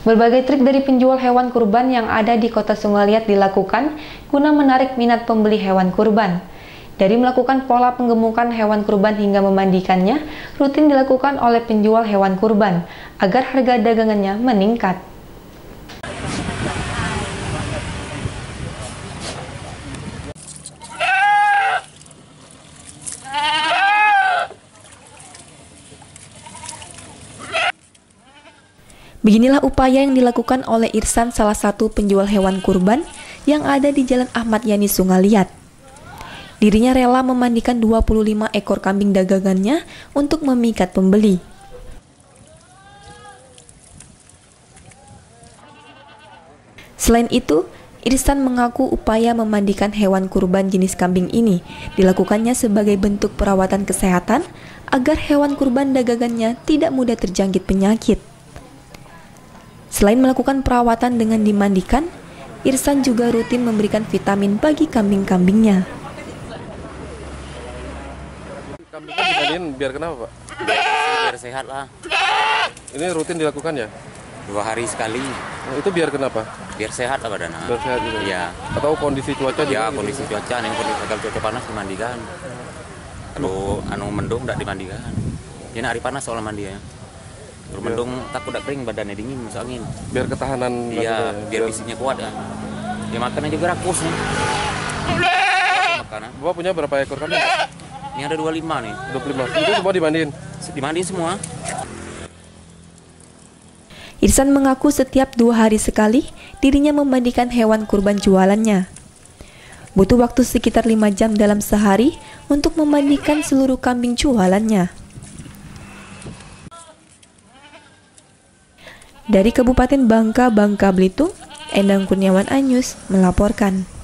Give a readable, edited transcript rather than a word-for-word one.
Berbagai trik dari penjual hewan kurban yang ada di Kota Sungaliat dilakukan guna menarik minat pembeli hewan kurban. Dari melakukan pola penggemukan hewan kurban hingga memandikannya, rutin dilakukan oleh penjual hewan kurban agar harga dagangannya meningkat. Beginilah upaya yang dilakukan oleh Irsan, salah satu penjual hewan kurban yang ada di Jalan Ahmad Yani Sungaliat. Dirinya rela memandikan 25 ekor kambing dagangannya untuk memikat pembeli. Selain itu, Irsan mengaku upaya memandikan hewan kurban jenis kambing ini dilakukannya sebagai bentuk perawatan kesehatan agar hewan kurban dagangannya tidak mudah terjangkit penyakit. Selain melakukan perawatan dengan dimandikan, Irsan juga rutin memberikan vitamin bagi kambing-kambingnya. Kambingnya dimandiin biar kenapa, Pak? Biar sehat lah. Ini rutin dilakukan ya? 2 hari sekali. Oh, itu biar kenapa? Biar sehat lah badannya. Biar sehat juga? Iya. Atau kondisi cuaca juga? Ya, kondisi cuaca, kalau cuaca panas dimandikan. Kalau mendung tidak dimandikan. Ini hari panas soalnya mandi ya. Kalau mendung takut tidak kering, badannya dingin, masuk angin. Biar ketahanan. Iya, biar fisiknya kuat ya. Dia makannya juga rakus nih. Makanan. Bapak punya berapa ekor kambing? Ini ada 25 nih. 25. Itu semua dimandiin? Dimandiin semua. Irsan mengaku setiap 2 hari sekali dirinya memandikan hewan kurban jualannya. Butuh waktu sekitar 5 jam dalam sehari untuk memandikan seluruh kambing jualannya. Dari Kabupaten Bangka Belitung, Endang Kurniawan Anyus melaporkan.